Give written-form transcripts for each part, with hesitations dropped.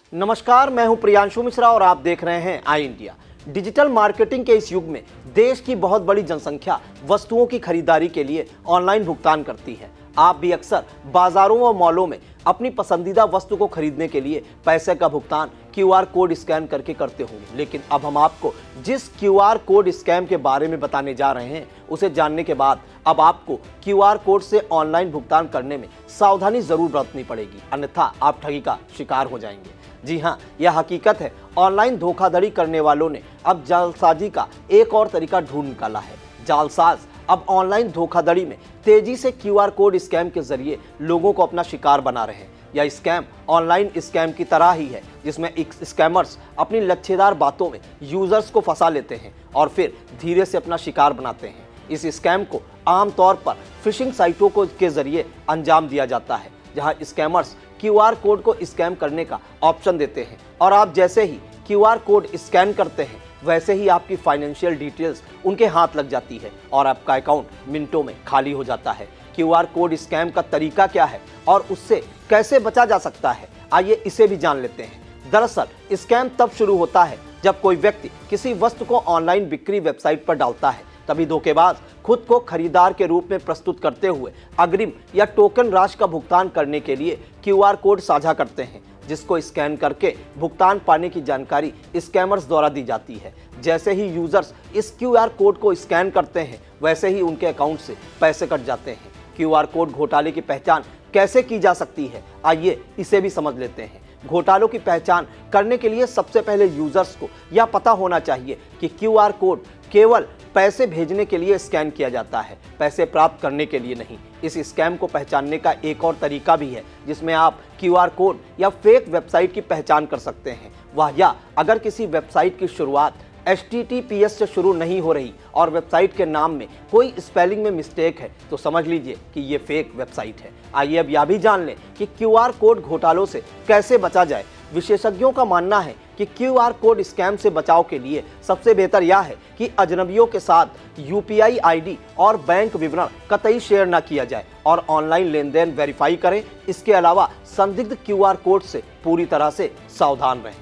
नमस्कार, मैं हूं प्रियांशु मिश्रा और आप देख रहे हैं आई इंडिया। डिजिटल मार्केटिंग के इस युग में देश की बहुत बड़ी जनसंख्या वस्तुओं की खरीदारी के लिए ऑनलाइन भुगतान करती है। आप भी अक्सर बाजारों व मॉलों में अपनी पसंदीदा वस्तु को खरीदने के लिए पैसे का भुगतान क्यूआर कोड स्कैन करके करते होंगे। लेकिन अब हम आपको जिस क्यूआर कोड स्कैम के बारे में बताने जा रहे हैं, उसे जानने के बाद अब आपको क्यूआर कोड से ऑनलाइन भुगतान करने में सावधानी जरूर बरतनी पड़ेगी, अन्यथा आप ठगी का शिकार हो जाएंगे। जी हाँ, यह हकीकत है। ऑनलाइन धोखाधड़ी करने वालों ने अब जालसाजी का एक और तरीका ढूंढ निकाला है। जालसाज अब ऑनलाइन धोखाधड़ी में तेजी से क्यूआर कोड स्कैम के जरिए लोगों को अपना शिकार बना रहे हैं। यह स्कैम ऑनलाइन स्कैम की तरह ही है, जिसमें स्कैमर्स अपनी लच्छेदार बातों में यूजर्स को फंसा लेते हैं और फिर धीरे से अपना शिकार बनाते हैं। इस स्कैम को आमतौर पर फिशिंग साइटों के जरिए अंजाम दिया जाता है, जहां स्कैमर्स क्यूआर कोड को स्कैन करने का ऑप्शन देते हैं और आप जैसे ही क्यूआर कोड स्कैन करते हैं वैसे ही आपकी फाइनेंशियल डिटेल्स उनके हाथ लग जाती है और आपका अकाउंट मिनटों में खाली हो जाता है। क्यूआर कोड स्कैम का तरीका क्या है और उससे कैसे बचा जा सकता है, आइए इसे भी जान लेते हैं। दरअसल स्कैम तब शुरू होता है जब कोई व्यक्ति किसी वस्तु को ऑनलाइन बिक्री वेबसाइट पर डालता है। तभी धोखेबाज खुद को खरीदार के रूप में प्रस्तुत करते हुए अग्रिम या टोकन राशि का भुगतान करने के लिए क्यूआर कोड साझा करते हैं, जिसको स्कैन करके भुगतान पाने की जानकारी स्कैमर्स द्वारा दी जाती है। जैसे ही यूजर्स इस क्यूआर कोड को स्कैन करते हैं वैसे ही उनके अकाउंट से पैसे कट जाते हैं। क्यूआर कोड घोटाले की पहचान कैसे की जा सकती है, आइए इसे भी समझ लेते हैं। घोटालों की पहचान करने के लिए सबसे पहले यूजर्स को यह पता होना चाहिए कि क्यूआर कोड केवल पैसे भेजने के लिए स्कैन किया जाता है, पैसे प्राप्त करने के लिए नहीं। इस स्कैम को पहचानने का एक और तरीका भी है, जिसमें आप क्यूआर कोड या फेक वेबसाइट की पहचान कर सकते हैं। वह या अगर किसी वेबसाइट की शुरुआत HTTPS से शुरू नहीं हो रही और वेबसाइट के नाम में कोई स्पेलिंग में मिस्टेक है, तो समझ लीजिए कि ये फेक वेबसाइट है। आइए अब यह भी जान लें कि क्यूआर कोड घोटालों से कैसे बचा जाए। विशेषज्ञों का मानना है कि क्यूआर कोड स्कैम से बचाव के लिए सबसे बेहतर यह है कि अजनबियों के साथ UPI ID और बैंक विवरण कतई शेयर न किया जाए और ऑनलाइन लेन देन वेरीफाई करें। इसके अलावा संदिग्ध क्यूआर कोड से पूरी तरह से सावधान रहें।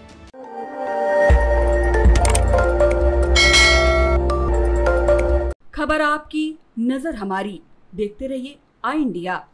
खबर आपकी, नजर हमारी। देखते रहिए आई इंडिया।